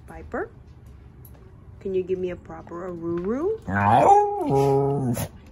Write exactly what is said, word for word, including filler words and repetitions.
Piper, can you give me a proper Aroo-Aroo?